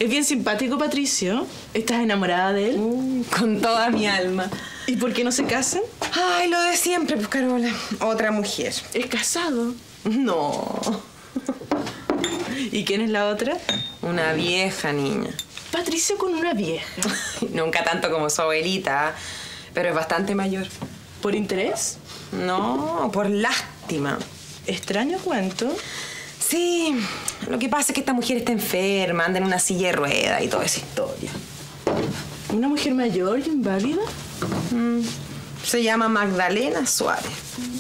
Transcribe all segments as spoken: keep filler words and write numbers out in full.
bien simpático, Patricio. ¿Estás enamorada de él? Uh, con toda mi alma. ¿Y por qué no se casan? Ay, lo de siempre, pues, Carola. Otra mujer. ¿Es casado? No. ¿Y quién es la otra? Una vieja niña. Patricio con una vieja. Nunca tanto como su abuelita, pero es bastante mayor. ¿Por interés? No, por lástima. Extraño cuento. Sí, lo que pasa es que esta mujer está enferma, anda en una silla de ruedas y toda esa historia. ¿Una mujer mayor y inválida? Mm, se llama Magdalena Suárez.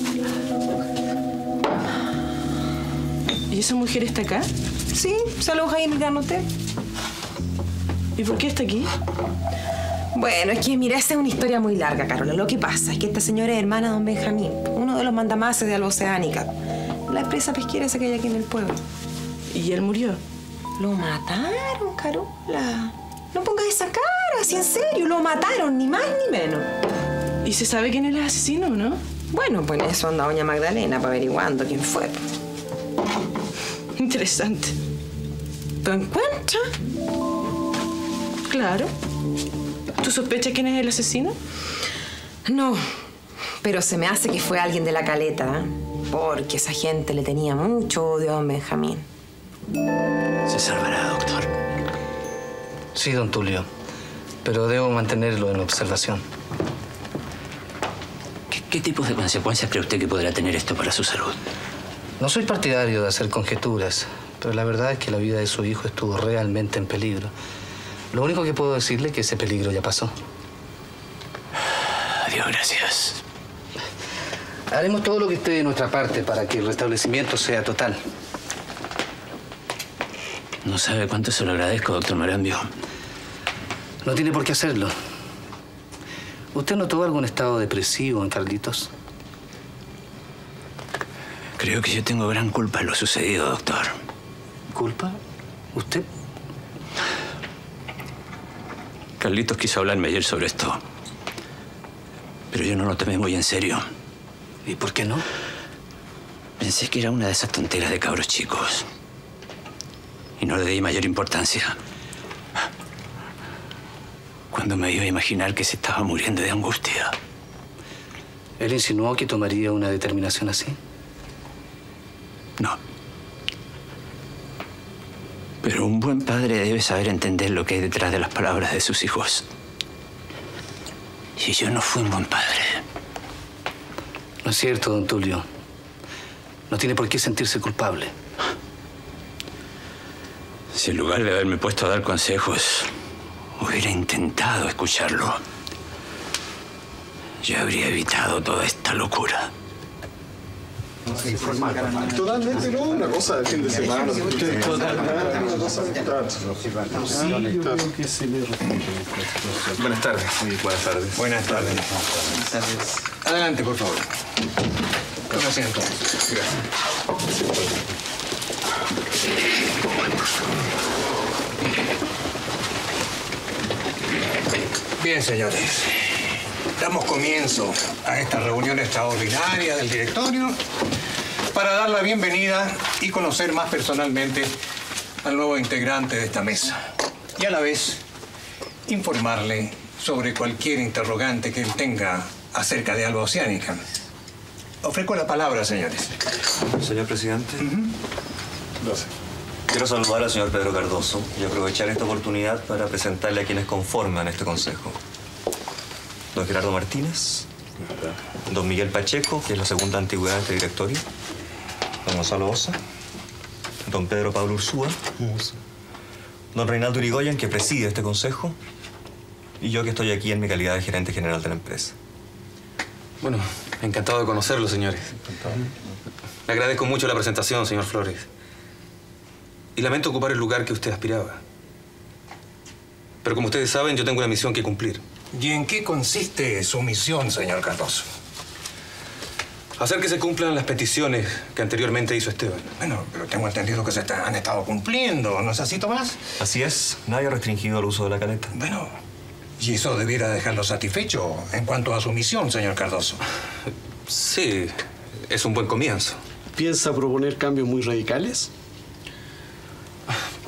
¿Y esa mujer está acá? Sí, se aloja ahí en el Gran Hotel. ¿Y por qué está aquí? Bueno, es que, mira, esa es una historia muy larga, Carola. Lo que pasa es que esta señora es hermana de don Benjamín, uno de los mandamases de Alba Oceánica, la empresa pesquera esa que hay aquí en el pueblo. ¿Y él murió? Lo mataron, Carola. No pongas esa cara, así en serio. Lo mataron, ni más ni menos. ¿Y se sabe quién es el asesino, no? Bueno, pues en eso anda doña Magdalena, para averiguando quién fue. Interesante. ¿Tú encuentras? Claro. ¿Tú sospechas quién es el asesino? No, pero se me hace que fue alguien de la caleta, ¿eh? Porque esa gente le tenía mucho odio a don Benjamín. Se salvará, doctor. Sí, don Tulio, pero debo mantenerlo en observación. ¿Qué, qué tipo de consecuencias cree usted que podrá tener esto para su salud? No soy partidario de hacer conjeturas, pero la verdad es que la vida de su hijo estuvo realmente en peligro. Lo único que puedo decirle es que ese peligro ya pasó. Adiós, gracias. Haremos todo lo que esté de nuestra parte para que el restablecimiento sea total. No sabe cuánto se lo agradezco, doctor Marambio. No tiene por qué hacerlo. ¿Usted notó algún estado depresivo en Carlitos? Creo que yo tengo gran culpa en lo sucedido, doctor. ¿Culpa? ¿Usted? Carlitos quiso hablarme ayer sobre esto. Pero yo no lo tomé muy en serio. ¿Y por qué no? Pensé que era una de esas tonteras de cabros chicos. Y no le di mayor importancia. Cuando me iba a imaginar que se estaba muriendo de angustia. ¿Él insinuó que tomaría una determinación así? No. Pero un buen padre debe saber entender lo que hay detrás de las palabras de sus hijos. Y yo no fui un buen padre. No es cierto, don Tulio. No tiene por qué sentirse culpable. Si en lugar de haberme puesto a dar consejos, hubiera intentado escucharlo, yo habría evitado toda esta locura. Totalmente, no, una cosa del fin de semana. Buenas tardes. Buenas tardes. Buenas tardes. Adelante, por favor. Toma asiento. Gracias. Bien, señores. Damos comienzo a esta reunión extraordinaria del directorio para dar la bienvenida y conocer más personalmente al nuevo integrante de esta mesa. Y a la vez, informarle sobre cualquier interrogante que él tenga acerca de Alba Oceánica. Ofrezco la palabra, señores. Señor presidente. Uh-huh. Gracias. Quiero saludar al señor Pedro Cardoso y aprovechar esta oportunidad para presentarle a quienes conforman este consejo. Don Gerardo Martínez, don Miguel Pacheco, que es la segunda antigüedad de este directorio, don Gonzalo Osa, don Pedro Pablo Ursúa, don Reinaldo Irigoyen, que preside este consejo, y yo que estoy aquí en mi calidad de gerente general de la empresa. Bueno, encantado de conocerlo, señores. Encantado. Le agradezco mucho la presentación, señor Flores. Y lamento ocupar el lugar que usted aspiraba. Pero como ustedes saben, yo tengo una misión que cumplir. ¿Y en qué consiste su misión, señor Cardoso? Hacer que se cumplan las peticiones que anteriormente hizo Esteban. Bueno, pero tengo entendido que se está- han estado cumpliendo, ¿no es así, Tomás? Así es, nadie ha restringido el uso de la caleta. Bueno, y eso debiera dejarlo satisfecho en cuanto a su misión, señor Cardoso. Sí, es un buen comienzo. ¿Piensa proponer cambios muy radicales?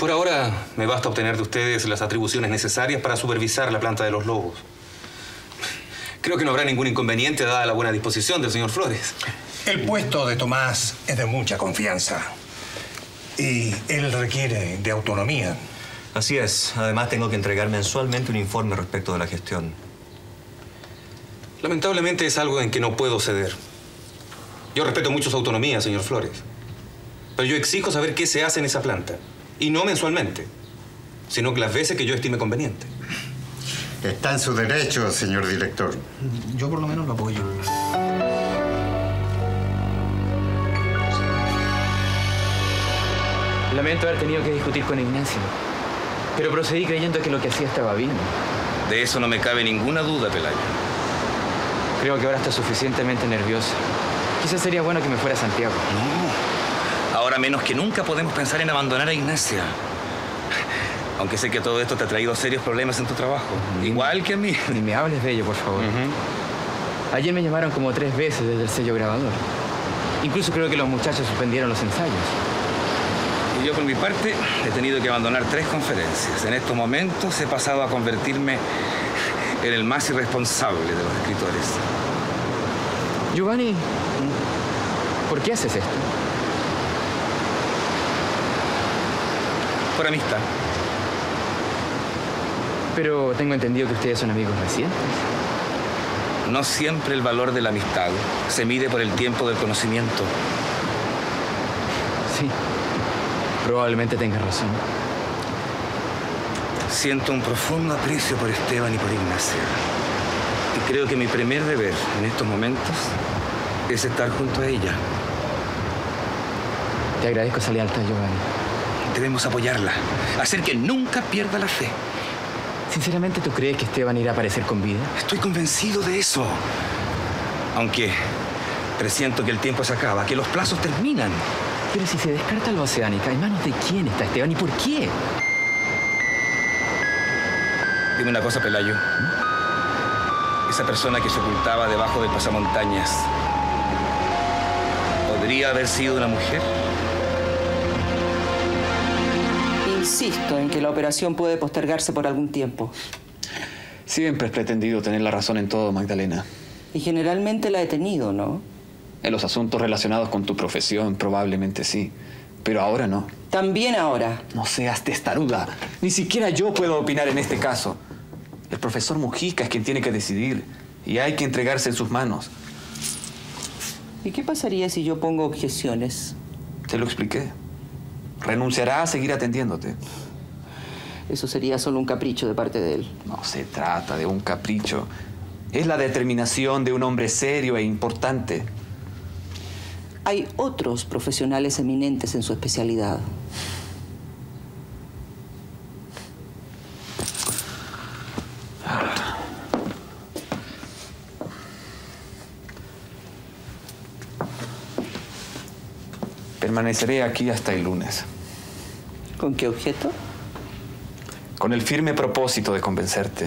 Por ahora me basta obtener de ustedes las atribuciones necesarias para supervisar la planta de los lobos. Creo que no habrá ningún inconveniente dada la buena disposición del señor Flores. El puesto de Tomás es de mucha confianza y él requiere de autonomía. Así es. Además, tengo que entregar mensualmente un informe respecto de la gestión. Lamentablemente es algo en que no puedo ceder. Yo respeto mucho su autonomía, señor Flores. Pero yo exijo saber qué se hace en esa planta. Y no mensualmente, sino que las veces que yo estime conveniente. Está en su derecho, señor director. Yo por lo menos lo apoyo. Lamento haber tenido que discutir con Ignacio, pero procedí creyendo que lo que hacía estaba bien. De eso no me cabe ninguna duda, Pelayo. Creo que ahora está suficientemente nervioso. Quizás sería bueno que me fuera a Santiago. No. Ahora menos que nunca podemos pensar en abandonar a Ignacia. Aunque sé que todo esto te ha traído serios problemas en tu trabajo. Ni, Igual que a mí. Ni me hables de ello, por favor. Uh-huh. Ayer me llamaron como tres veces desde el sello grabador. Incluso creo que los muchachos suspendieron los ensayos. Y yo, por mi parte, he tenido que abandonar tres conferencias. En estos momentos he pasado a convertirme en el más irresponsable de los escritores. Giovanni, ¿por qué haces esto? Por amistad. Pero tengo entendido que ustedes son amigos recientes. No siempre el valor de la amistad se mide por el tiempo del conocimiento. Sí, probablemente tengas razón. Siento un profundo aprecio por Esteban y por Ignacia. Y creo que mi primer deber en estos momentos es estar junto a ella. Te agradezco esa lealtad, Giovanni. Debemos apoyarla, hacer que nunca pierda la fe. Sinceramente, ¿tú crees que Esteban irá a aparecer con vida? Estoy convencido de eso. Aunque presiento que el tiempo se acaba, que los plazos terminan. Pero si se descarta la Oceánica, ¿en manos de quién está Esteban y por qué? Dime una cosa, Pelayo. ¿Mm? Esa persona que se ocultaba debajo del pasamontañas, ¿podría haber sido una mujer? Insisto en que la operación puede postergarse por algún tiempo. Siempre has pretendido tener la razón en todo, Magdalena. Y generalmente la he tenido, ¿no? En los asuntos relacionados con tu profesión, probablemente sí. Pero ahora no. También ahora. No seas testaruda. Ni siquiera yo puedo opinar en este caso. El profesor Mujica es quien tiene que decidir. Y hay que entregarse en sus manos. ¿Y qué pasaría si yo pongo objeciones? Te lo expliqué. Renunciará a seguir atendiéndote. Eso sería solo un capricho de parte de él. No se trata de un capricho. Es la determinación de un hombre serio e importante. Hay otros profesionales eminentes en su especialidad. Permaneceré aquí hasta el lunes. ¿Con qué objeto? Con el firme propósito de convencerte.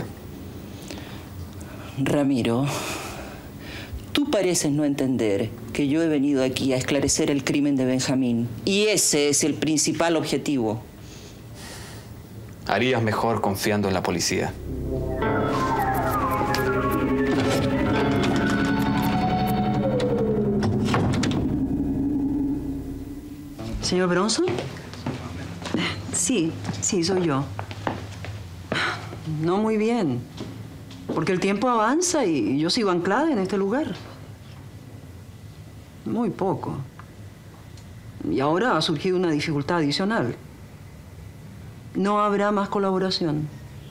Ramiro, tú pareces no entender que yo he venido aquí a esclarecer el crimen de Benjamín. Y ese es el principal objetivo. Harías mejor confiando en la policía. ¿Señor Bronson? Sí, sí, soy yo. No muy bien, porque el tiempo avanza y yo sigo anclada en este lugar. Muy poco. Y ahora ha surgido una dificultad adicional. No habrá más colaboración.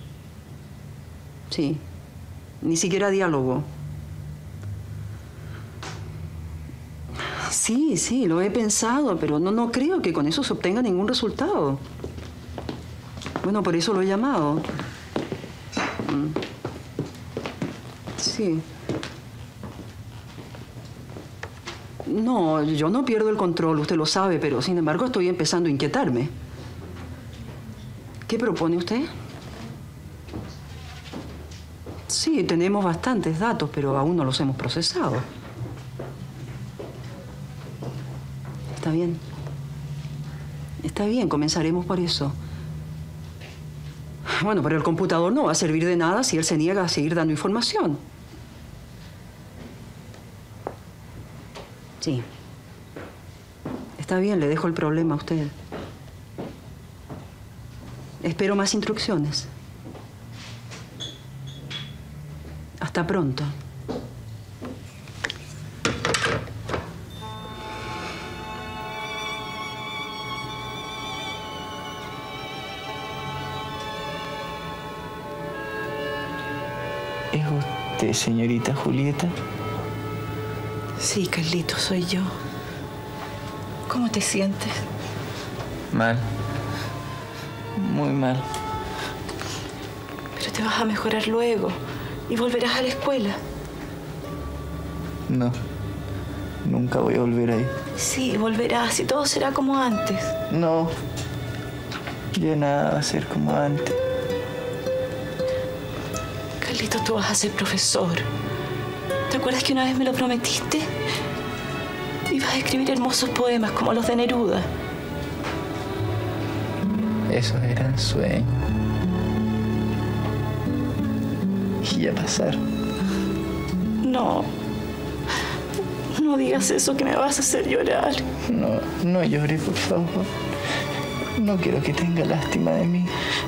Sí, ni siquiera diálogo. Sí, sí, lo he pensado, pero no, no creo que con eso se obtenga ningún resultado. Bueno, por eso lo he llamado. Sí. No, yo no pierdo el control, usted lo sabe, pero sin embargo estoy empezando a inquietarme. ¿Qué propone usted? Sí, tenemos bastantes datos, pero aún no los hemos procesado. Está bien. Está bien, comenzaremos por eso. Bueno, pero el computador no va a servir de nada si él se niega a seguir dando información. Sí. Está bien, le dejo el problema a usted. Espero más instrucciones. Hasta pronto. ¿Es usted, señorita Julieta? Sí, Carlito, soy yo. ¿Cómo te sientes? Mal. Muy mal. Pero te vas a mejorar luego y volverás a la escuela. No. Nunca voy a volver ahí. Sí, volverás y todo será como antes. No. Ya nada va a ser como antes. Carlito, tú vas a ser profesor. ¿Te acuerdas que una vez me lo prometiste? Ibas a escribir hermosos poemas como los de Neruda. Esos eran sueños. Y ya pasaron. No. No digas eso que me vas a hacer llorar. No, no llore, por favor. No quiero que tenga lástima de mí.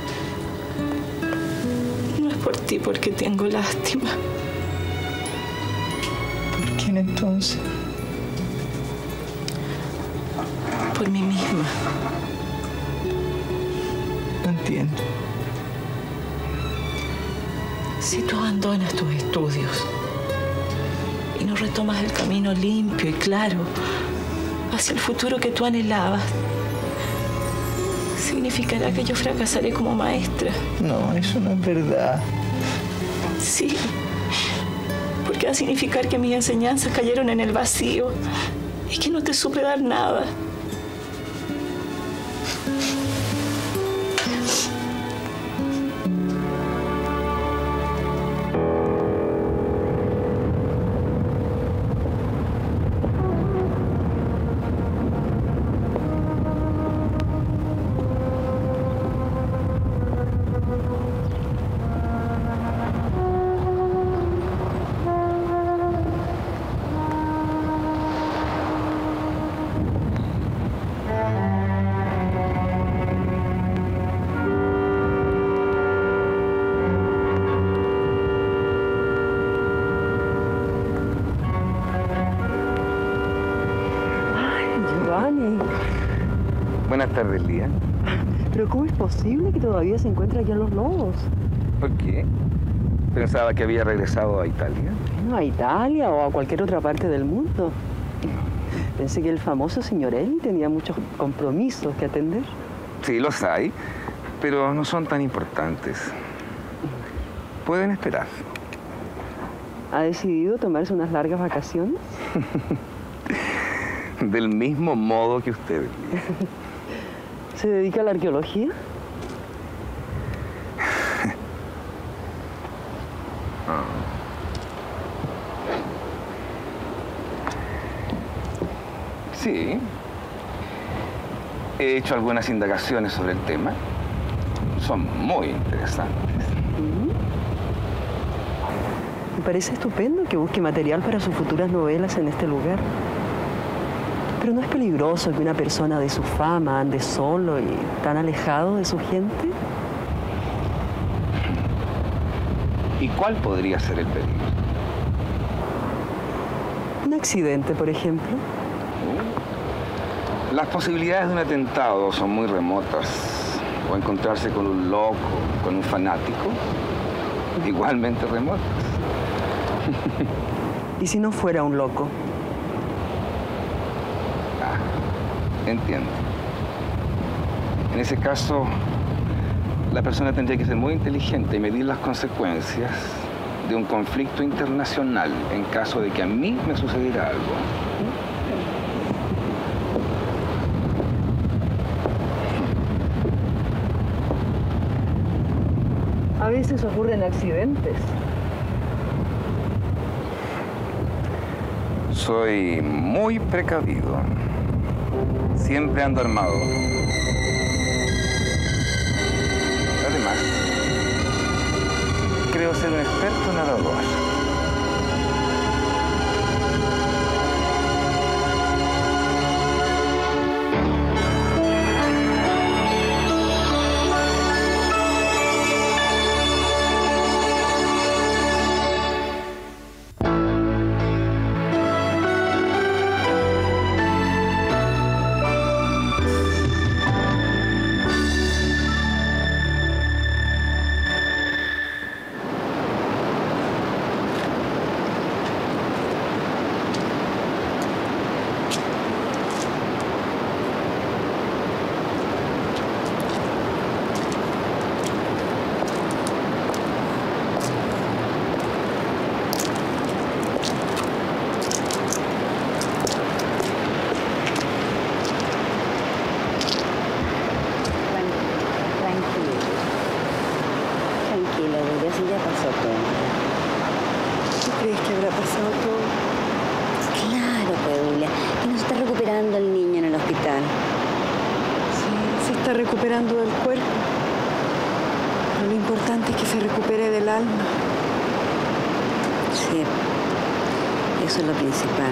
No es por ti porque tengo lástima. ¿Por quién entonces? Por mí misma. No entiendo. Si tú abandonas tus estudios y no retomas el camino limpio y claro hacia el futuro que tú anhelabas, significará que yo fracasaré como maestra. No, eso no es verdad. Sí, porque va a significar que mis enseñanzas cayeron en el vacío y que no te supe dar nada. Buenas tardes, Lía. ¿Pero cómo es posible que todavía se encuentre allá en Los Lobos? ¿Por qué? Pensaba que había regresado a Italia. Bueno, a Italia o a cualquier otra parte del mundo. Pensé que el famoso señor Eli tenía muchos compromisos que atender. Sí, los hay, pero no son tan importantes. Pueden esperar. ¿Ha decidido tomarse unas largas vacaciones? Del mismo modo que usted. ¿Se dedica a la arqueología? Ah. Sí. He hecho algunas indagaciones sobre el tema. Son muy interesantes. Me parece estupendo que busque material para sus futuras novelas en este lugar. Pero ¿no es peligroso que una persona de su fama ande solo y tan alejado de su gente? ¿Y cuál podría ser el peligro? Un accidente, por ejemplo. Las posibilidades de un atentado son muy remotas. O encontrarse con un loco, con un fanático, igualmente remotas. ¿Y si no fuera un loco? Entiendo. En ese caso, la persona tendría que ser muy inteligente y medir las consecuencias de un conflicto internacional en caso de que a mí me sucediera algo. A veces ocurren accidentes. Soy muy precavido. Siempre ando armado. Además, debo ser un experto nadador. Recuperando del cuerpo. Pero lo importante es que se recupere del alma. Sí, eso es lo principal.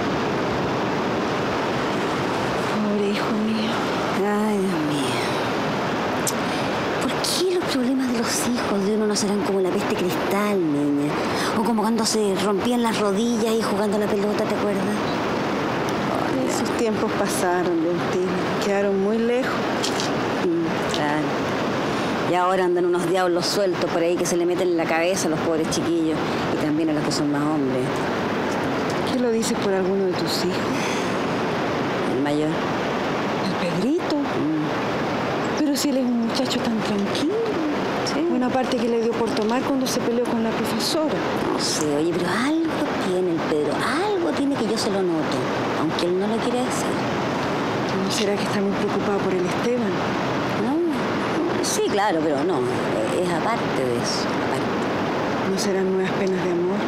Pobre hijo mío. Ay, Dios mío. ¿Por qué los problemas de los hijos de uno no serán como la peste cristal, niña? O como cuando se rompían las rodillas y jugando a la pelota, ¿te acuerdas? Ay, esos tiempos pasaron, Leontina. Quedaron muy lejos. Claro. Y ahora andan unos diablos sueltos por ahí que se le meten en la cabeza a los pobres chiquillos y también a los que son más hombres. ¿Qué lo dices por alguno de tus hijos? El mayor. ¿El Pedrito? Mm. Pero si él es un muchacho tan tranquilo. Sí. Una parte que le dio por tomar cuando se peleó con la profesora. No sé, oye, pero algo tiene el Pedro, algo tiene que yo se lo noto, aunque él no lo quiere decir. ¿No será que está muy preocupado por el Esteban? Sí, claro, pero no, es aparte de eso. Aparte. ¿No serán nuevas penas de amor?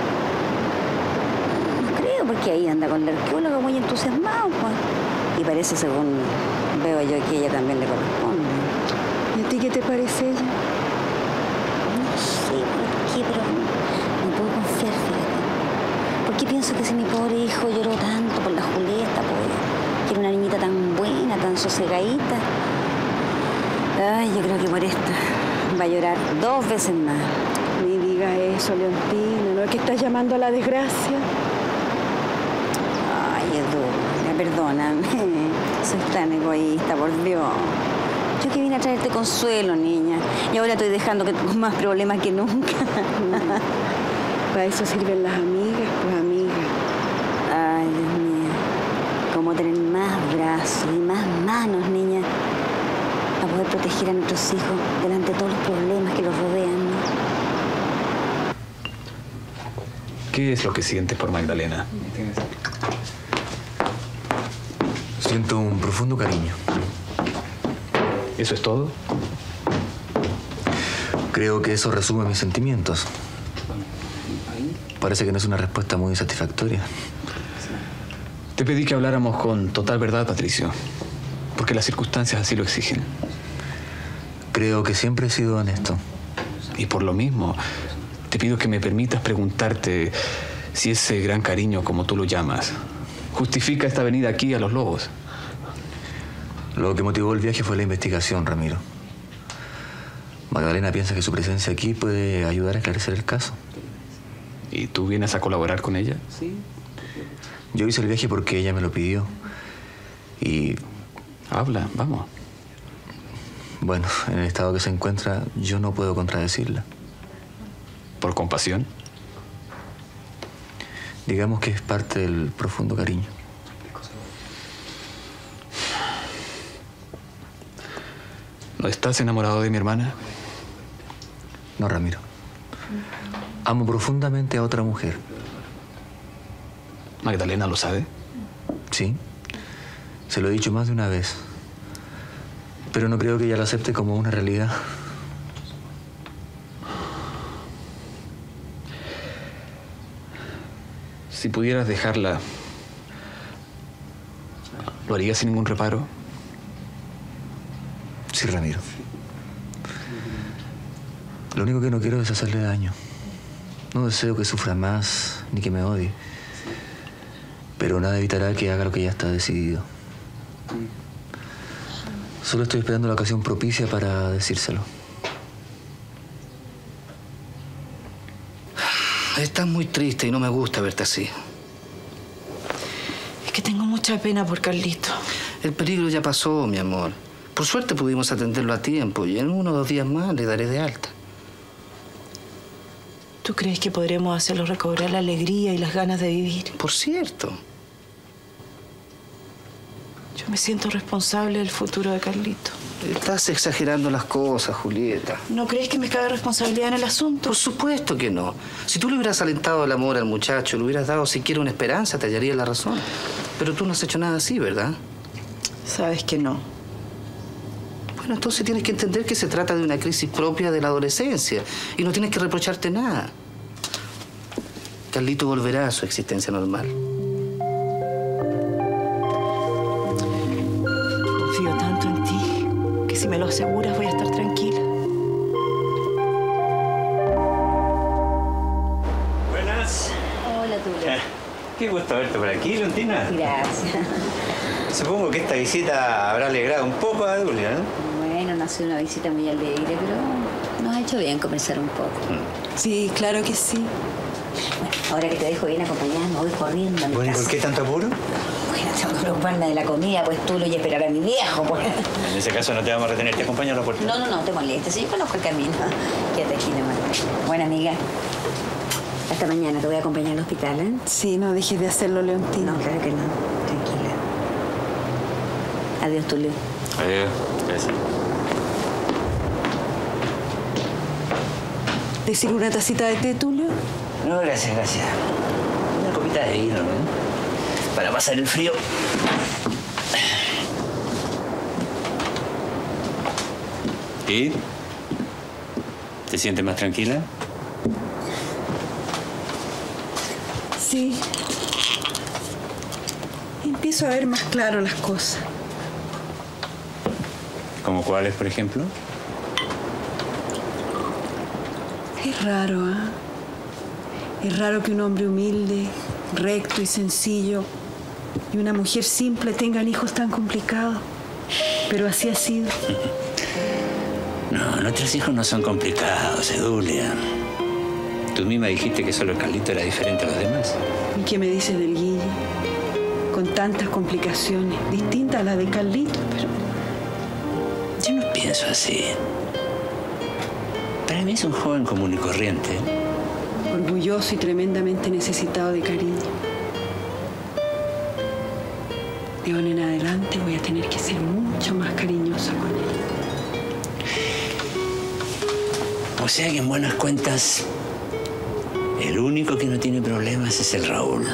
No creo, porque ahí anda con la arqueóloga muy entusiasmado, pues. Y parece, según veo yo, que ella también le corresponde. ¿Y a ti qué te parece ella? No sé por qué, pero no puedo confiar, fíjate. Porque pienso que si mi pobre hijo lloró tanto por la Julieta, pues, que era una niñita tan buena, tan sosegadita. Ay, yo creo que por esta va a llorar dos veces más. Ni diga eso, Leontina, ¿no es que estás llamando a la desgracia? Ay, Edu, perdóname. Soy tan egoísta, por Dios. Yo que vine a traerte consuelo, niña. Y ahora estoy dejando que tengas más problemas que nunca. Para eso sirven las amigas, pues amigas. Ay, Dios mío. Cómo tener más brazos y más manos, niña. Para poder proteger a nuestros hijos delante de todos los problemas que los rodean, ¿no? ¿Qué es lo que sientes por Magdalena? Siento un profundo cariño. ¿Eso es todo? Creo que eso resume mis sentimientos. Parece que no es una respuesta muy satisfactoria. Te pedí que habláramos con total verdad, Patricio, porque las circunstancias así lo exigen. Creo que siempre he sido honesto. Y por lo mismo, te pido que me permitas preguntarte si ese gran cariño, como tú lo llamas, justifica esta venida aquí a Los Lobos. Lo que motivó el viaje fue la investigación, Ramiro. Magdalena piensa que su presencia aquí puede ayudar a esclarecer el caso. ¿Y tú vienes a colaborar con ella? Sí. Yo hice el viaje porque ella me lo pidió. Y... Habla, vamos. Bueno, en el estado que se encuentra, yo no puedo contradecirla. ¿Por compasión? Digamos que es parte del profundo cariño. ¿No estás enamorado de mi hermana? No, Ramiro. Amo profundamente a otra mujer. ¿Magdalena lo sabe? Sí. Se lo he dicho más de una vez. Pero no creo que ella lo acepte como una realidad. Si pudieras dejarla, ¿lo harías sin ningún reparo? Sí, Ramiro. Lo único que no quiero es hacerle daño. No deseo que sufra más ni que me odie. Pero nada evitará que haga lo que ya está decidido. Solo estoy esperando la ocasión propicia para decírselo. Estás muy triste y no me gusta verte así. Es que tengo mucha pena por Carlito. El peligro ya pasó, mi amor. Por suerte pudimos atenderlo a tiempo y en uno o dos días más le daré de alta. ¿Tú crees que podremos hacerlo recobrar la alegría y las ganas de vivir? Por cierto. Yo me siento responsable del futuro de Carlito. Estás exagerando las cosas, Julieta. ¿No crees que me cabe responsabilidad en el asunto? Por supuesto que no. Si tú le hubieras alentado el amor al muchacho, le hubieras dado siquiera una esperanza, te hallaría la razón. Pero tú no has hecho nada así, ¿verdad? Sabes que no. Bueno, entonces tienes que entender que se trata de una crisis propia de la adolescencia y no tienes que reprocharte nada. Carlito volverá a su existencia normal. Confío tanto en ti que si me lo aseguras voy a estar tranquila. Buenas. Hola, Tulio. Eh, qué gusto verte por aquí, Leontina. Gracias. Supongo que esta visita habrá alegrado un poco a Dulia, ¿no? Bueno, no ha sido una visita muy alegre, pero nos ha hecho bien conversar un poco. Sí, claro que sí. Bueno, ahora que te dejo bien acompañada, me voy corriendo a mi Bueno, ¿y casa. por qué tanto apuro? Bueno, tengo que preocuparme de la comida, pues tú lo y esperar a mi viejo, pues. En ese caso no te vamos a retener, te acompaño a la puerta. No, no, no, te molestes. Si yo conozco el camino. Quédate aquí nomás. Buena amiga. Hasta mañana. Te voy a acompañar al hospital, ¿eh? Sí, no dejes de hacerlo, Leontina. No, claro que no. Tranquila. Adiós, Tulio. Adiós. Gracias. ¿Te sirve una tacita de té, Tulio? No, gracias, gracias. Una copita de vino, ¿no? Para pasar el frío. ¿Y? ¿Te sientes más tranquila? Sí. Empiezo a ver más claro las cosas. ¿Como cuáles, por ejemplo? Es raro, ¿ah? Es raro que un hombre humilde, recto y sencillo y una mujer simple tengan hijos tan complicados. Pero así ha sido. No, nuestros hijos no son complicados, Edulia. Tú misma dijiste que solo el Carlito era diferente a los demás. ¿Y qué me dices del Guille? Con tantas complicaciones, distintas a las de Carlito, pero... Yo no pienso así. Para mí es un joven común y corriente. Orgulloso y tremendamente necesitado de cariño. De ahora en adelante voy a tener que ser mucho más cariñosa con él. O sea que en buenas cuentas, el único que no tiene problemas es el Raúl.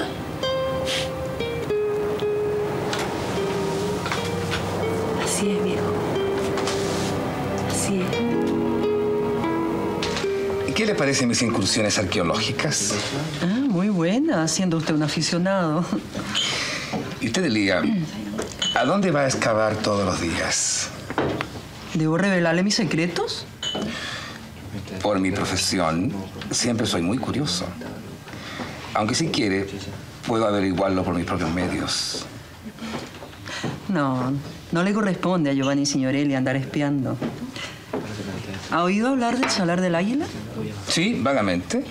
Así es, viejo. Así es. ¿Qué le parecen mis incursiones arqueológicas? Ah, muy buena, siendo usted un aficionado. Y usted, Elía, ¿a dónde va a excavar todos los días? ¿Debo revelarle mis secretos? Por mi profesión, siempre soy muy curioso. Aunque si quiere, puedo averiguarlo por mis propios medios. No, no le corresponde a Giovanni Signorelli andar espiando. ¿Ha oído hablar del Salar del Águila? Sí, vagamente.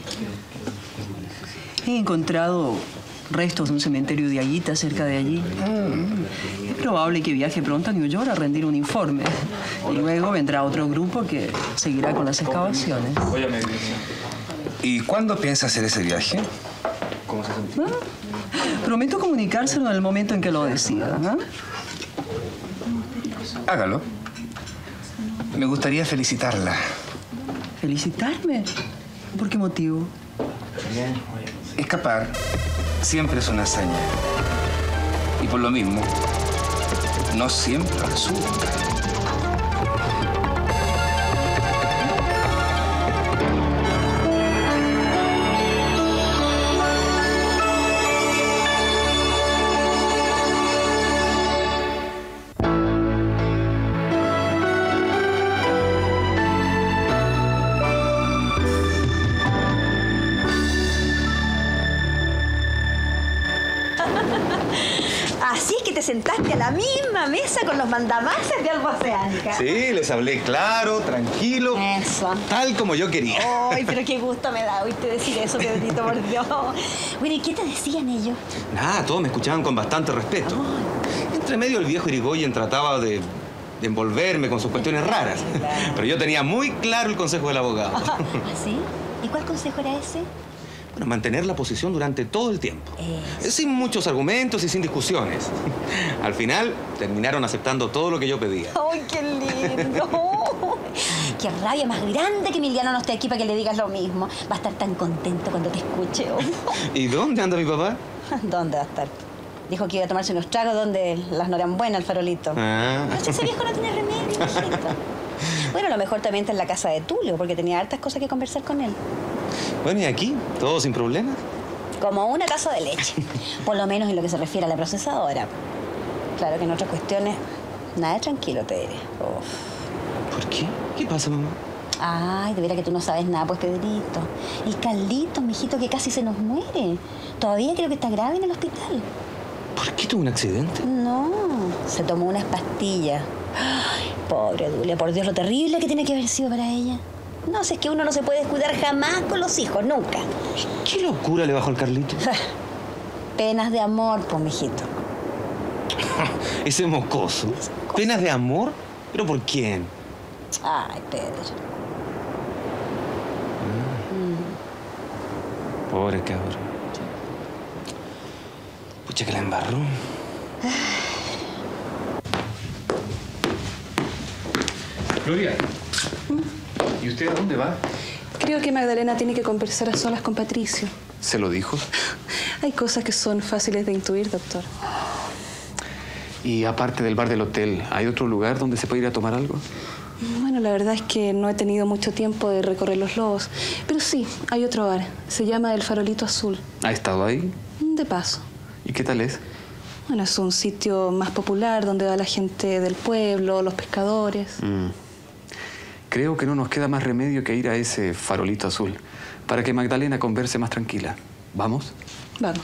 He encontrado restos de un cementerio de Aguita cerca de allí. Es probable que viaje pronto a New York a rendir un informe. Y luego vendrá otro grupo que seguirá con las excavaciones. ¿Y cuándo piensa hacer ese viaje? Ah, prometo comunicárselo en el momento en que lo decida. ¿Ah? Hágalo. Me gustaría felicitarla. ¿Felicitarme? ¿Por qué motivo? Escapar siempre es una hazaña. Y por lo mismo, no siempre resulta. Así es que te sentaste a la misma mesa con los mandamases de Alba Oceánica. Sí, les hablé claro, tranquilo. Eso. Tal como yo quería. Ay, pero qué gusto me da oírte decir eso, Pedrito, por Dios. Bueno, ¿y qué te decían ellos? Nada, todos me escuchaban con bastante respeto. Entre medio el viejo Irigoyen trataba de, de envolverme con sus cuestiones raras. Claro. Pero yo tenía muy claro el consejo del abogado. ¿Ah, sí? ¿Y cuál consejo era ese? Bueno, mantener la posición durante todo el tiempo. Eso. Sin muchos argumentos y sin discusiones. Al final, terminaron aceptando todo lo que yo pedía. ¡Ay, qué lindo! ¡Qué rabia más grande que Emiliano no esté aquí para que le digas lo mismo! Va a estar tan contento cuando te escuche. ¿Y dónde anda mi papá? ¿Dónde va a estar? Dijo que iba a tomarse unos tragos donde las no eran buenas, el farolito. Ah. Pero ese viejo no tiene remedio, hijito. Bueno, a lo mejor también está en la casa de Tulio, porque tenía hartas cosas que conversar con él. Bueno, ¿y aquí? ¿Todo sin problemas? Como una taza de leche. Por lo menos en lo que se refiere a la procesadora. Claro que en otras cuestiones, nada de tranquilo, te diré. Uf. ¿Por qué? ¿Qué pasa, mamá? Ay, de veras que tú no sabes nada, pues, Pedrito. El Carlitos, mijito, que casi se nos muere. Todavía creo que está grave en el hospital. ¿Por qué tuvo un accidente? No, se tomó unas pastillas. Ay, pobre Dulia, por Dios, lo terrible que tiene que haber sido para ella. No, si es que uno no se puede descuidar jamás con los hijos, nunca. ¿Qué locura le bajó al Carlito? Penas de amor, pues, mijito. Ese mocoso. ¿Penas de amor? ¿Pero por quién? Ay, Pedro. Mm. Pobre cabrón. Pucha que la embarró. Gloria. ¿Y usted a dónde va? Creo que Magdalena tiene que conversar a solas con Patricio. ¿Se lo dijo? Hay cosas que son fáciles de intuir, doctor. Y aparte del bar del hotel, ¿hay otro lugar donde se puede ir a tomar algo? Bueno, la verdad es que no he tenido mucho tiempo de recorrer los lobos. Pero sí, hay otro bar. Se llama El Farolito Azul. ¿Ha estado ahí? De paso. ¿Y qué tal es? Bueno, es un sitio más popular donde va la gente del pueblo, los pescadores. Mm. Creo que no nos queda más remedio que ir a ese Farolito Azul para que Magdalena converse más tranquila. ¿Vamos? Vamos.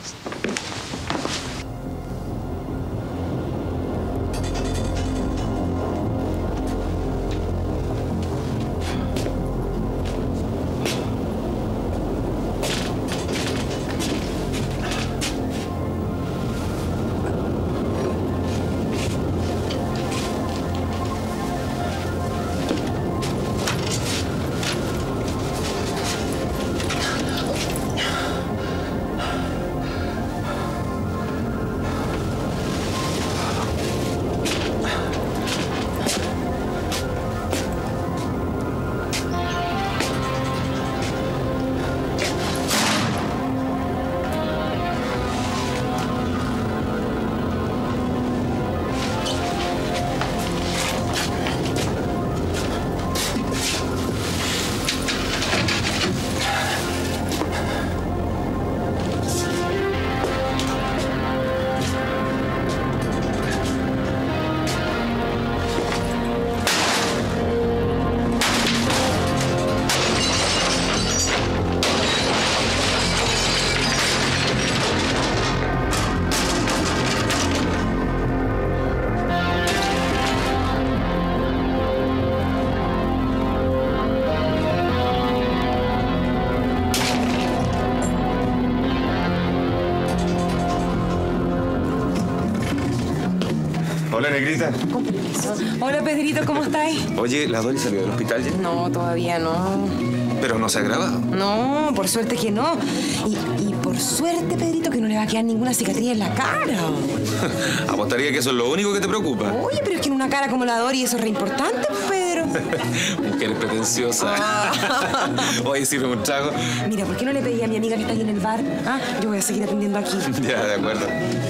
Hola, negrita. Con permiso. Hola, Pedrito, ¿cómo estáis? Oye, ¿la Dori salió del hospital ya? No, todavía no. Pero no se ha grabado. No, por suerte que no. Y, y por suerte, Pedrito, que no le va a quedar ninguna cicatriz en la cara. Apostaría que eso es lo único que te preocupa. Oye, pero es que en una cara como la Dori eso es re importante, Pedro. Mujer pretenciosa. Ah. Oye, sirve un trago. Mira, ¿por qué no le pedí a mi amiga que está ahí en el bar? Ah, yo voy a seguir atendiendo aquí. Ya, de acuerdo.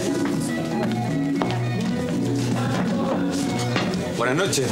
Buenas noches.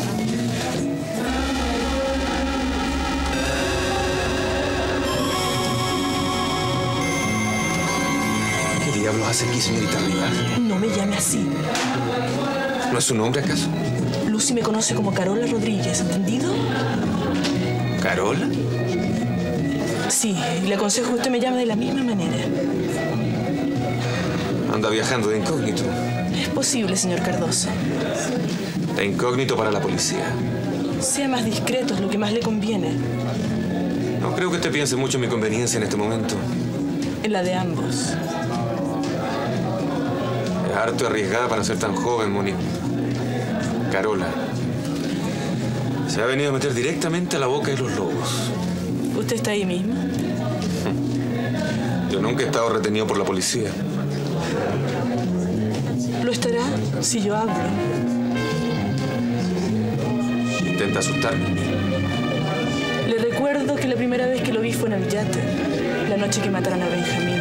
¿Qué diablos hace aquí, señorita Rivas? No me llame así. ¿No es su nombre, acaso? Lucy me conoce como Carola Rodríguez, ¿entendido? ¿Carola? Sí, y le aconsejo que usted me llame de la misma manera. Anda viajando de incógnito. Es posible, señor Cardoso. De incógnito para la policía. Sea más discreto, es lo que más le conviene. No creo que usted piense mucho en mi conveniencia en este momento. En la de ambos. Es harto arriesgada para ser tan joven, Moni. Carola se ha venido a meter directamente a la boca de los lobos. ¿Usted está ahí mismo? Yo nunca he estado retenido por la policía. Lo estará si yo hablo. Intenta asustarme. Le recuerdo que la primera vez que lo vi fue en el yate, la noche que mataron a Benjamín.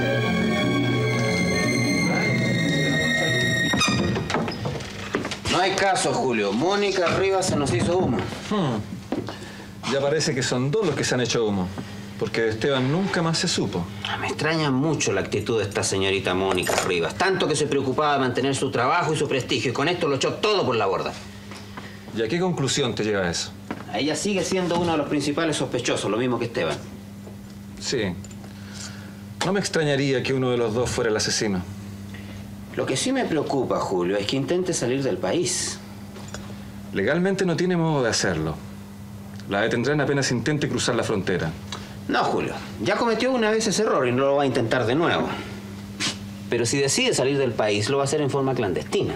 No hay caso, Julio. Mónica Rivas se nos hizo humo. Hmm. Ya parece que son dos los que se han hecho humo, porque de Esteban nunca más se supo. Me extraña mucho la actitud de esta señorita Mónica Rivas. Tanto que se preocupaba de mantener su trabajo y su prestigio, y con esto lo echó todo por la borda. ¿Y a qué conclusión te lleva eso? Ella sigue siendo uno de los principales sospechosos, lo mismo que Esteban. Sí. No me extrañaría que uno de los dos fuera el asesino. Lo que sí me preocupa, Julio, es que intente salir del país. Legalmente no tiene modo de hacerlo. La detendrán apenas intente cruzar la frontera. No, Julio. Ya cometió una vez ese error y no lo va a intentar de nuevo. Pero si decide salir del país, lo va a hacer en forma clandestina.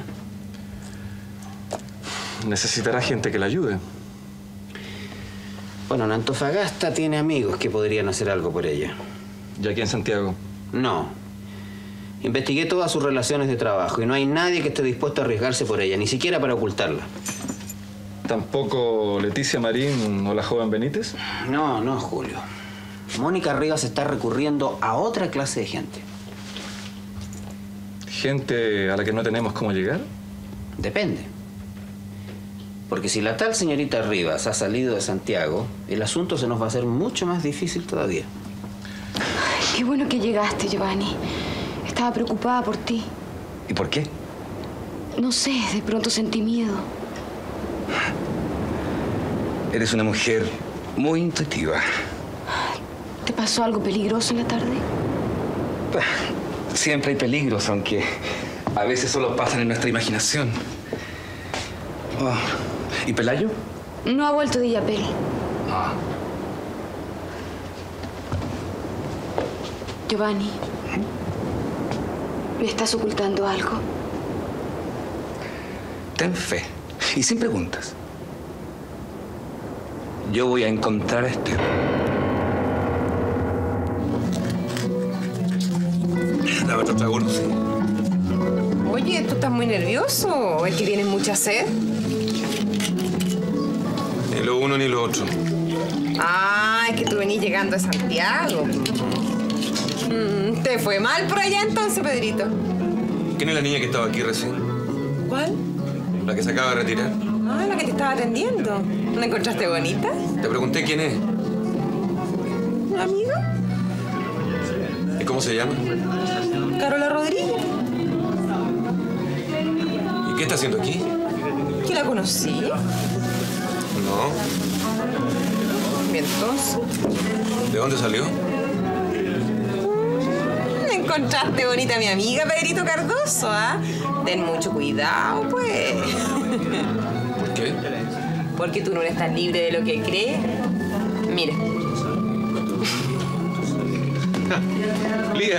Necesitará gente que la ayude. Bueno, en Antofagasta tiene amigos que podrían hacer algo por ella. ¿Y aquí en Santiago? No. Investigué todas sus relaciones de trabajo y no hay nadie que esté dispuesto a arriesgarse por ella, ni siquiera para ocultarla. ¿Tampoco Leticia Marín o la joven Benítez? No, no, Julio. Mónica Rivas está recurriendo a otra clase de gente. ¿Gente a la que no tenemos cómo llegar? Depende. Porque si la tal señorita Rivas ha salido de Santiago, el asunto se nos va a hacer mucho más difícil todavía. Ay, qué bueno que llegaste, Giovanni. Estaba preocupada por ti. ¿Y por qué? No sé, de pronto sentí miedo. Eres una mujer muy intuitiva. ¿Te pasó algo peligroso en la tarde? Siempre hay peligros, aunque a veces solo pasan en nuestra imaginación. Oh. ¿Y Pelayo? No ha vuelto de Illapel. Ah. Giovanni, ¿me estás ocultando algo? Ten fe. Y sin preguntas. Yo voy a encontrar a Esteban. Dame otro trago, Lucy. Oye, ¿tú estás muy nervioso? ¿Es que tienes mucha sed? Ni lo uno ni lo otro. Ah, es que tú venís llegando a Santiago. Mm, ¿Te fue mal por allá entonces, Pedrito? ¿Quién es la niña que estaba aquí recién? ¿Cuál? La que se acaba de retirar. Ah, la que te estaba atendiendo. ¿La encontraste bonita? Te pregunté quién es. ¿Una amiga? ¿Y cómo se llama? Carola Rodríguez. ¿Y qué está haciendo aquí? ¿Que la conocí? No. ¿Y entonces? ¿De dónde salió? ¿Me encontraste bonita mi amiga, Pedrito Cardoso, ah? Ten mucho cuidado, pues. ¿Por qué? Porque tú no eres tan libre de lo que crees. Mira. Lía.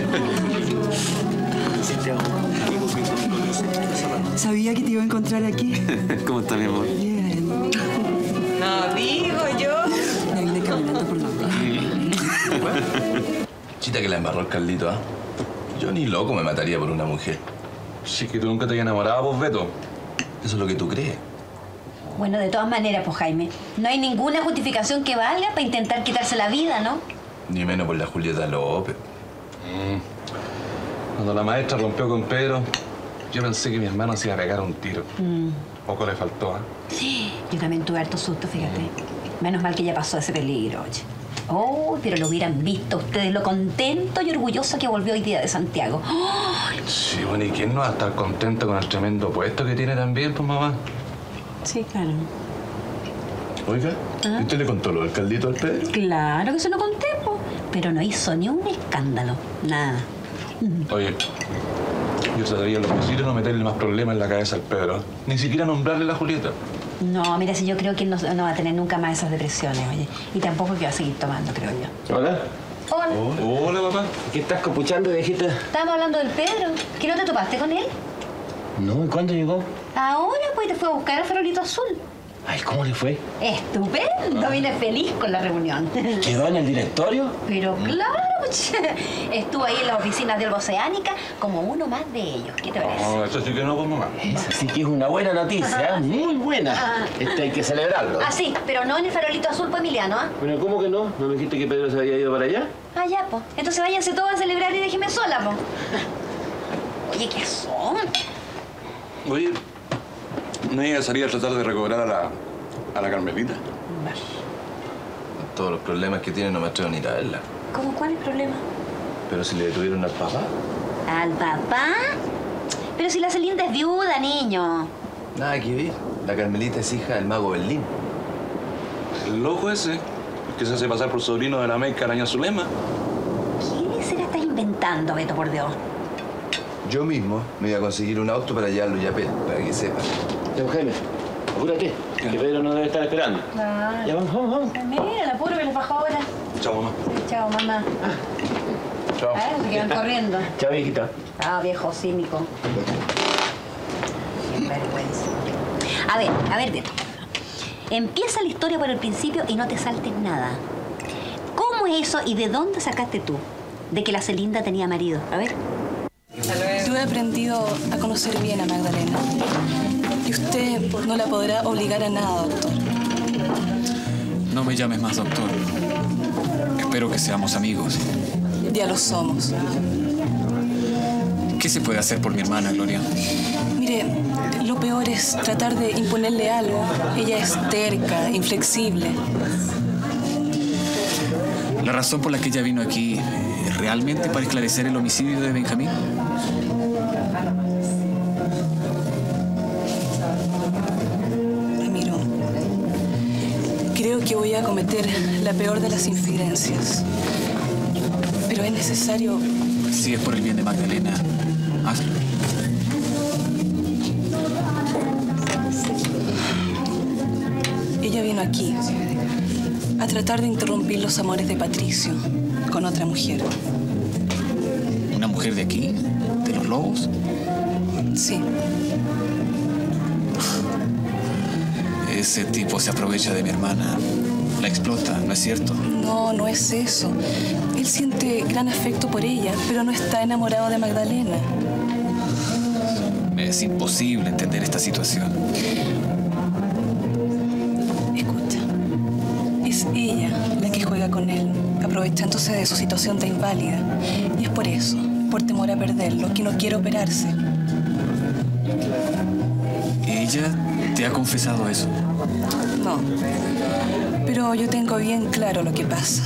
Sabía que te iba a encontrar aquí. ¿Cómo está, mi amor? Bien. No digo yo. Me vine caminando por la plaza. Chita que la embarró el Carlito, ¿ah? Yo ni loco me mataría por una mujer. Sí, que tú nunca te hayas enamorado, vos, Beto. Eso es lo que tú crees. Bueno, de todas maneras, pues, Jaime, no hay ninguna justificación que valga para intentar quitarse la vida, ¿no? Ni menos por la Julieta López. Mm. Cuando la maestra rompió con Pedro, yo pensé que mi hermano se iba a pegar un tiro. Mm. Poco le faltó, ¿ah? Sí, yo también tuve harto susto, fíjate. Menos mal que ya pasó ese peligro, oye. Oh, pero lo hubieran visto ustedes lo contento y orgulloso que volvió hoy día de Santiago. Oh. Sí, bueno, ¿y quién no va a estar contento con el tremendo puesto que tiene también, pues, mamá? Sí, claro. Oiga, ¿Ah? ¿usted le contó lo del Caldito al Pedro? Claro que se lo conté, po. Pero no hizo ni un escándalo. Nada. Oye, Yo trataría lo posible de no meterle más problemas en la cabeza al Pedro. Ni siquiera nombrarle a la Julieta. No, mira, si yo creo que él no, no va a tener nunca más esas depresiones, oye. Y tampoco que va a seguir tomando, creo yo. Hola. Hola. Hola, papá. ¿Qué estás copuchando, viejita? Estábamos hablando del Pedro. ¿Que no te topaste con él? No, ¿y cuándo llegó? Ahora, pues, te fue a buscar al farolito azul. Ay, ¿cómo le fue? Estupendo. Vine feliz con la reunión. ¿Quedó en el directorio? Pero claro, estuvo ahí en las oficinas de Oceánica como uno más de ellos. ¿Qué te parece? No, eso sí que no, pues, mamá. Esa sí que es una buena noticia, ¿eh? Muy buena. Este hay que celebrarlo. Ah, sí, pero no en el farolito azul, pues, Emiliano, ¿ah? Bueno, ¿cómo que no? ¿No me dijiste que Pedro se había ido para allá? Ah, ya, pues. Entonces váyanse todos a celebrar y déjenme sola, pues. Oye, ¿qué son? Oye, ¿no iba a salir a tratar de recobrar a la, a la Carmelita? Todos los problemas que tiene no me atrevo ni a ir a verla. ¿Cómo cuál es el problema? Pero si le detuvieron al papá. ¿Al papá? Pero si la Celinda es viuda, niño. Nada que ver. La Carmelita es hija del mago Berlín. El loco ese, el que se hace pasar por sobrino de la Meca Araña Zulema. ¿Quién se la está inventando, Beto, por Dios? Yo mismo me iba a conseguir un auto para llevarlo a Yapel, para que sepa. Don Jaime, apúrate, que Pedro no debe estar esperando. Claro. Ya vamos, vamos, vamos. Mira, la apuro que les bajo ahora. Chao, mamá. Sí, chao, mamá. Chao. A ver, se quedan corriendo. Chao, viejita. Ah, viejo cínico. Qué vergüenza. A ver, a ver, Beto. Empieza la historia por el principio y no te saltes nada. ¿Cómo es eso y de dónde sacaste tú de que la Celinda tenía marido? A ver. Yo he aprendido a conocer bien a Magdalena. Y usted no la podrá obligar a nada, doctor. No me llames más doctor. Espero que seamos amigos. Ya lo somos. ¿Qué se puede hacer por mi hermana, Gloria? Mire, lo peor es tratar de imponerle algo. Ella es terca, inflexible. La razón por la que ella vino aquí es realmente para esclarecer el homicidio de Benjamín. Ramiro, creo que voy a cometer la peor de las infidencias. Pero es necesario... Si es por el bien de Magdalena, hazlo. Ella vino aquí a tratar de interrumpir los amores de Patricio con otra mujer. ¿Una mujer de aquí? ¿De los Lobos? Sí. Ese tipo se aprovecha de mi hermana. La explota, ¿no es cierto? No, no es eso. Él siente gran afecto por ella, pero no está enamorado de Magdalena. Es imposible entender esta situación. Escucha, es ella la que juega con él, aprovechándose de su situación de inválida. Y es por eso, por temor a perderlo, que no quiere operarse. ¿Ella te ha confesado eso? No, pero yo tengo bien claro lo que pasa.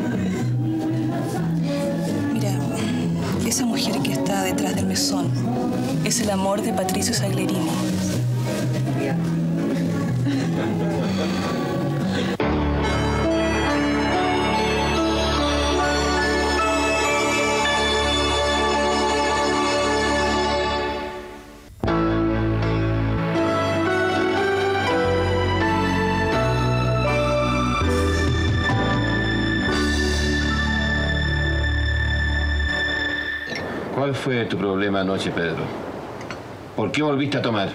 Mira, esa mujer que está detrás del mesón es el amor de Patricio Saglerini. ¿Cuál fue tu problema anoche, Pedro? ¿Por qué volviste a tomar?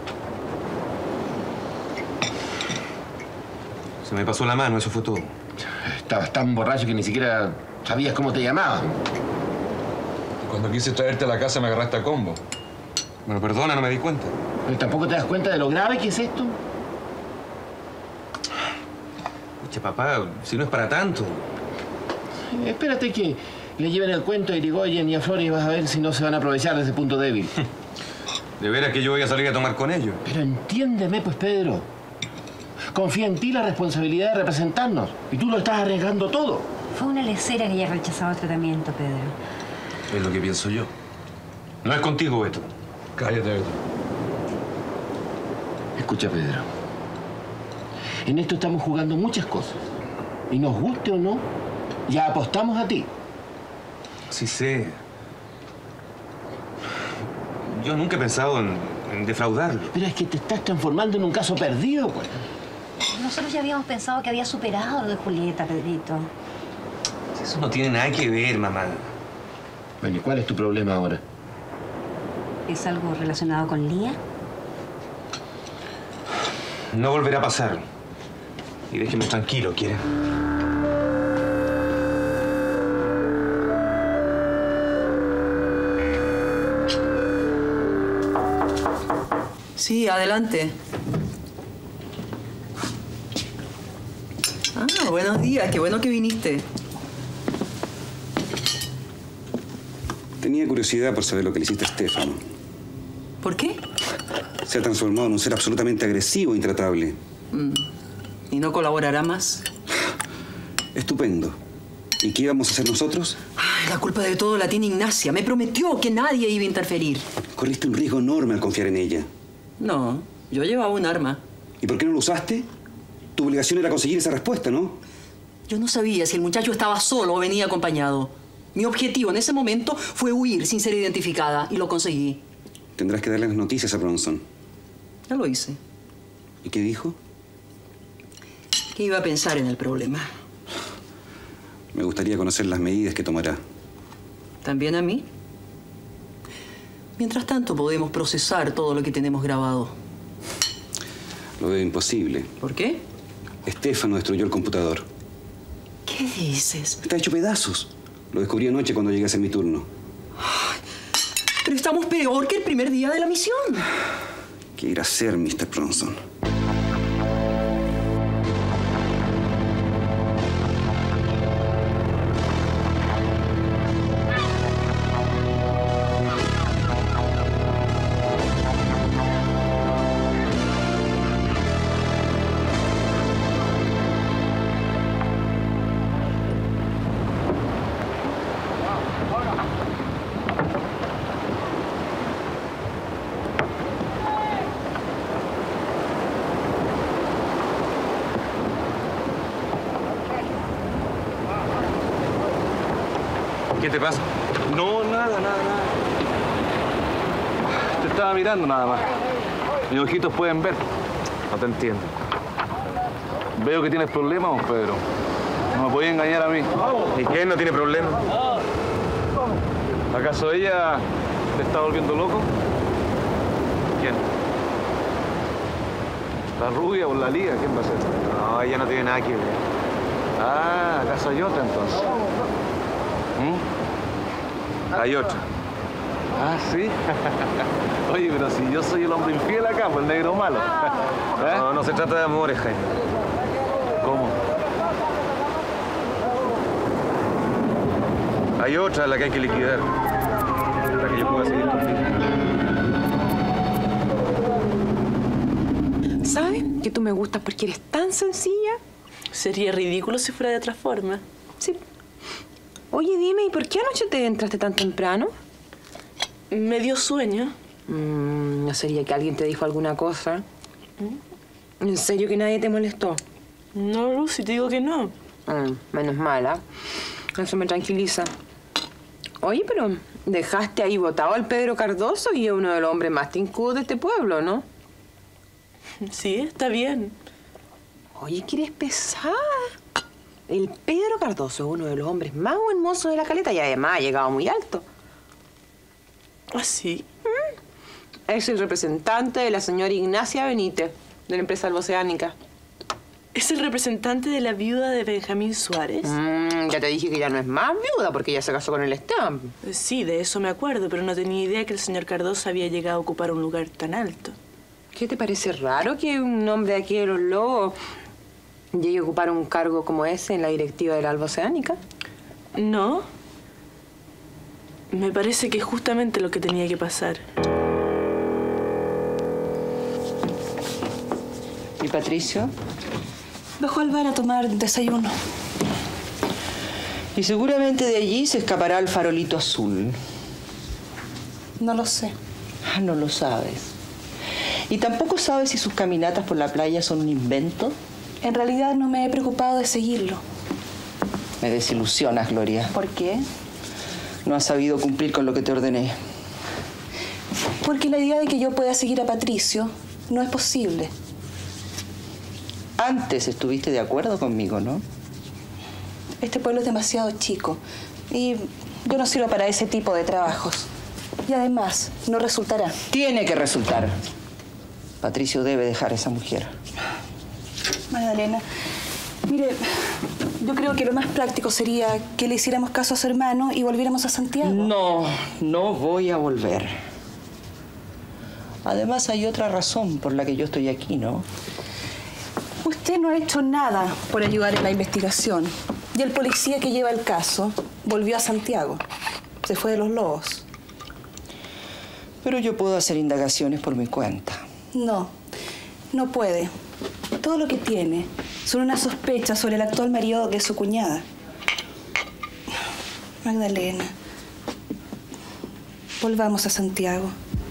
Se me pasó la mano, eso fue todo. Estabas tan borracho que ni siquiera sabías cómo te llamaban. Cuando quise traerte a la casa me agarraste a combo. Bueno, perdona, no me di cuenta. ¿Pero tampoco te das cuenta de lo grave que es esto? Oye, papá, si no es para tanto. Eh, espérate que le lleven el cuento a Irigoyen y a Flores y vas a ver si no se van a aprovechar de ese punto débil. De veras que yo voy a salir a tomar con ellos. Pero entiéndeme, pues, Pedro. Confía en ti la responsabilidad de representarnos. Y tú lo estás arriesgando todo. Fue una lecera que haya rechazado el tratamiento, Pedro. Es lo que pienso yo. No es contigo, Beto. Cállate, Beto. Escucha, Pedro. En esto estamos jugando muchas cosas. Y nos guste o no, ya apostamos a ti. Sí sé. yo nunca he pensado en, en defraudarlo. Pero es que te estás transformando en un caso perdido, pues. Nosotros ya habíamos pensado que había superado lo de Julieta, Pedrito. Eso no tiene nada que ver, mamá. Bueno, ¿y cuál es tu problema ahora? ¿Es algo relacionado con Lía? No volverá a pasar. Y déjeme tranquilo, ¿quiere? Sí, adelante. Ah, buenos días. Qué bueno que viniste. Tenía curiosidad por saber lo que le hiciste a Estefano. ¿Por qué? Se ha transformado en un ser absolutamente agresivo e intratable. Mm. ¿Y no colaborará más? Estupendo. ¿Y qué íbamos a hacer nosotros? Ay, la culpa de todo la tiene Ignacia. Me prometió que nadie iba a interferir. Corriste un riesgo enorme al confiar en ella. No, yo llevaba un arma. ¿Y por qué no lo usaste? Tu obligación era conseguir esa respuesta, ¿no? Yo no sabía si el muchacho estaba solo o venía acompañado. Mi objetivo en ese momento fue huir sin ser identificada y lo conseguí. Tendrás que darle las noticias a Bronson. Ya lo hice. ¿Y qué dijo? Que iba a pensar en el problema. Me gustaría conocer las medidas que tomará. ¿También a mí? Mientras tanto, podemos procesar todo lo que tenemos grabado. Lo veo imposible. ¿Por qué? Estefano destruyó el computador. ¿Qué dices? Está hecho pedazos. Lo descubrí anoche cuando llegué a hacer mi turno. Ay, pero estamos peor que el primer día de la misión. ¿Qué irá a hacer, mister Bronson? ¿Qué te pasa? No, nada, nada, nada. Te estaba mirando nada más. Mis ojitos pueden ver. No te entiendo. Veo que tienes problemas, don Pedro. No me podías engañar a mí. ¿Y quién no tiene problemas? ¿Acaso ella te está volviendo loco? ¿Quién? ¿La rubia o la liga? ¿Quién va a ser? No, ella no tiene nada que ver. Ah, ¿acaso hay otra entonces? ¿Mm? Hay otra. Ah, ¿sí? Oye, pero si yo soy el hombre infiel acá, pues el negro malo. ¿Eh? No, no se trata de amores, Jaime. ¿Cómo? Hay otra a la que hay que liquidar. Para que yo pueda seguir contigo. ¿Sabes que tú me gustas porque eres tan sencilla? Sería ridículo si fuera de otra forma. Sí. Oye, dime, ¿y por qué anoche te entraste tan temprano? Me dio sueño. Mm, ¿No sería que alguien te dijo alguna cosa? ¿Mm? ¿En serio que nadie te molestó? No, Lucy, te digo que no. Mm, menos mala. Eso me tranquiliza. Oye, pero dejaste ahí botado al Pedro Cardoso y es uno de los hombres más tincudos de este pueblo, ¿no? Sí, está bien. Oye, ¿quieres pesar? El Pedro Cardoso es uno de los hombres más hermosos de la caleta y además ha llegado muy alto. ¿Ah, sí? ¿Mm? Es el representante de la señora Ignacia Benítez, de la empresa Alboceánica. ¿Es el representante de la viuda de Benjamín Suárez? Mm, ya te dije que ya no es más viuda porque ya se casó con el Esteban. Sí, de eso me acuerdo, pero no tenía idea que el señor Cardoso había llegado a ocupar un lugar tan alto. ¿Qué te parece raro que un hombre de aquí de Los Lobos llegue a ocupar un cargo como ese en la directiva de la Alboceánica? No. Me parece que es justamente lo que tenía que pasar. ¿Y Patricio? Bajó al bar a tomar desayuno. Y seguramente de allí se escapará el farolito azul. No lo sé. Ah, no lo sabes. ¿Y tampoco sabes si sus caminatas por la playa son un invento? En realidad no me he preocupado de seguirlo. Me desilusionas, Gloria. ¿Por qué? No has sabido cumplir con lo que te ordené. Porque la idea de que yo pueda seguir a Patricio no es posible. Antes estuviste de acuerdo conmigo, ¿no? Este pueblo es demasiado chico y yo no sirvo para ese tipo de trabajos. Y además, no resultará. Tiene que resultar. Patricio debe dejar a esa mujer. Magdalena, mire, yo creo que lo más práctico sería que le hiciéramos caso a su hermano y volviéramos a Santiago. No, no voy a volver. Además, hay otra razón por la que yo estoy aquí, ¿no? Usted no ha hecho nada por ayudar en la investigación. Y el policía que lleva el caso volvió a Santiago. Se fue de Los Lobos. Pero yo puedo hacer indagaciones por mi cuenta. No, no puede. Todo lo que tiene son unas sospechas sobre el actual marido de su cuñada. Magdalena, volvamos a Santiago.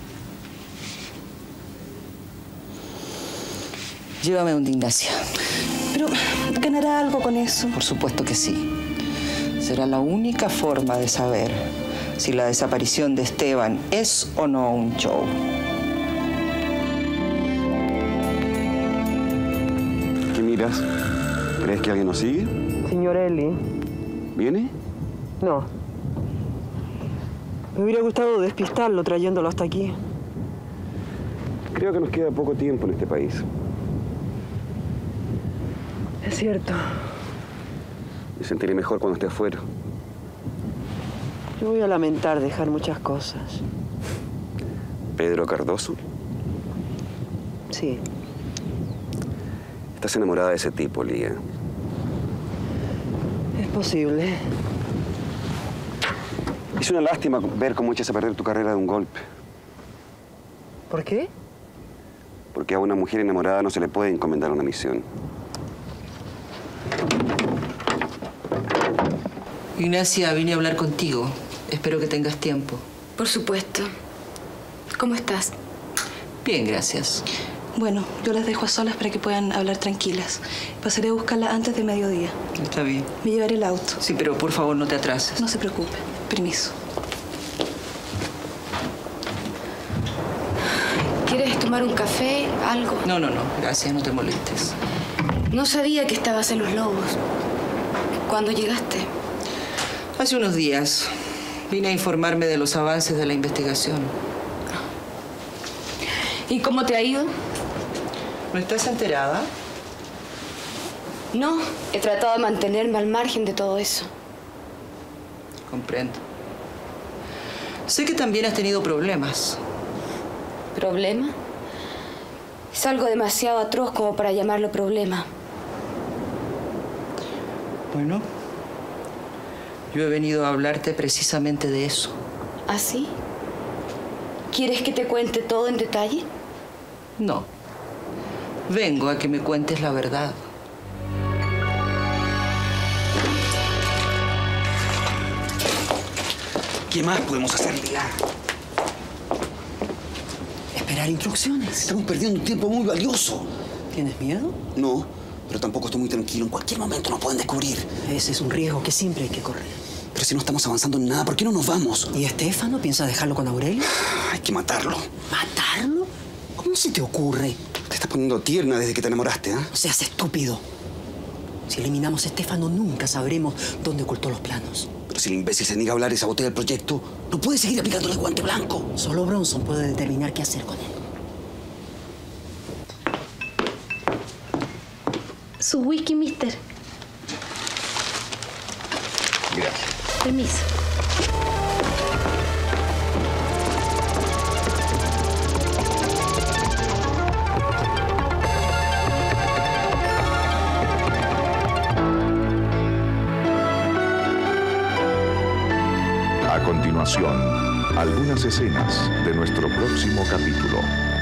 Llévame donde Ignacia. Pero, ¿ganará algo con eso? Por supuesto que sí. Será la única forma de saber si la desaparición de Esteban es o no un show. ¿Qué miras? ¿Crees que alguien nos sigue? Señor Eli. ¿Viene? No. Me hubiera gustado despistarlo trayéndolo hasta aquí. Creo que nos queda poco tiempo en este país. Es cierto. Me sentiré mejor cuando esté afuera. Yo voy a lamentar dejar muchas cosas. ¿Pedro Cardoso? Sí. Estás enamorada de ese tipo, Lía. Es posible. Es una lástima ver cómo echas a perder tu carrera de un golpe. ¿Por qué? Porque a una mujer enamorada no se le puede encomendar una misión. Ignacia, vine a hablar contigo. Espero que tengas tiempo. Por supuesto. ¿Cómo estás? Bien, gracias. Bueno, yo las dejo a solas para que puedan hablar tranquilas. Pasaré a buscarla antes de mediodía. Está bien. Me llevaré el auto. Sí, pero por favor no te atrases. No se preocupe. Permiso. ¿Quieres tomar un café? ¿Algo? No, no, no. Gracias, no te molestes. No sabía que estabas en Los Lobos. ¿Cuándo llegaste? Hace unos días. Vine a informarme de los avances de la investigación. ¿Y cómo te ha ido? ¿No estás enterada? No, he tratado de mantenerme al margen de todo eso. Comprendo. Sé que también has tenido problemas. ¿Problema? Es algo demasiado atroz como para llamarlo problema. Bueno, yo he venido a hablarte precisamente de eso. ¿Ah, sí? ¿Quieres que te cuente todo en detalle? No. Vengo a que me cuentes la verdad. ¿Qué más podemos hacer, Lía? Esperar instrucciones. Estamos perdiendo un tiempo muy valioso. ¿Tienes miedo? No, pero tampoco estoy muy tranquilo. En cualquier momento nos pueden descubrir. Ese es un riesgo que siempre hay que correr. Pero si no estamos avanzando en nada, ¿por qué no nos vamos? ¿Y Estefano piensa dejarlo con Aurelio? Hay que matarlo. ¿Matarlo? ¿Cómo se te ocurre? Te estás poniendo tierna desde que te enamoraste, ¿eh? No seas estúpido. Si eliminamos a Estefano, nunca sabremos dónde ocultó los planos. Pero si el imbécil se niega a hablar y sabotea el proyecto, no puede seguir aplicándole el guante blanco. Solo Bronson puede determinar qué hacer con él. Su whisky, mister. Gracias. Permiso. A continuación, algunas escenas de nuestro próximo capítulo.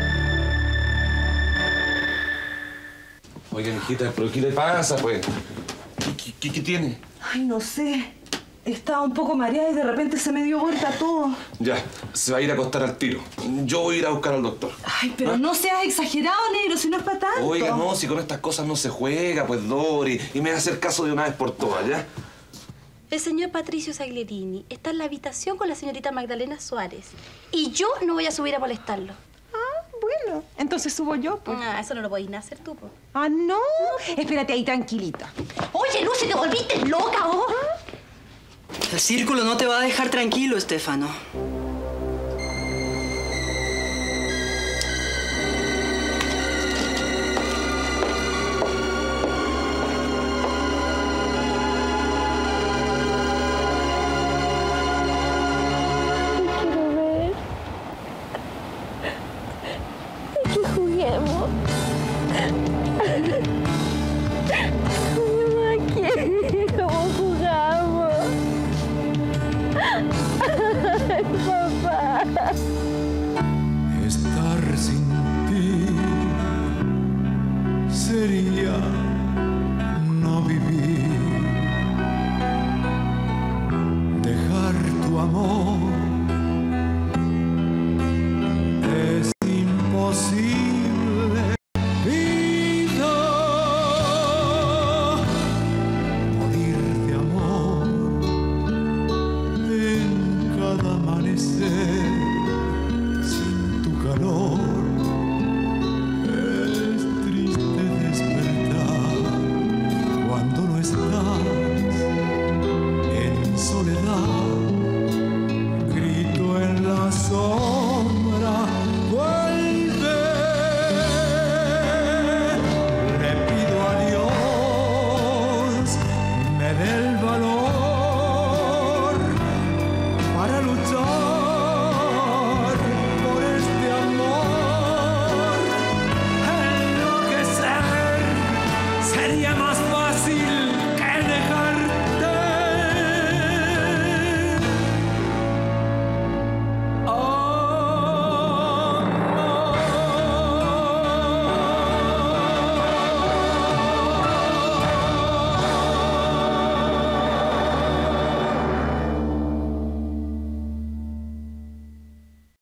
Oiga, hijita, ¿pero qué le pasa, pues? ¿Qué, qué, qué tiene? Ay, no sé. Estaba un poco mareada y de repente se me dio vuelta todo. Ya, se va a ir a acostar al tiro. Yo voy a ir a buscar al doctor. Ay, pero ¿Ah? no seas exagerado, negro, si no es para tanto. Oiga, no, si con estas cosas no se juega, pues, Dori. Y me va a hacer caso de una vez por todas, ¿ya? El señor Patricio Saglierini está en la habitación con la señorita Magdalena Suárez. Y yo no voy a subir a molestarlo. Ah, bueno. Entonces subo yo, pues. Ah, eso no lo podéis hacer tú, pues. Ah, no. no pues. Espérate ahí, tranquilita. Oye, Lucy, ¿te volviste loca, vos? El círculo no te va a dejar tranquilo, Estefano. Estar sin ti sería no vivir. Dejar tu amor es imposible. Vida, morir de amor en cada amanecer.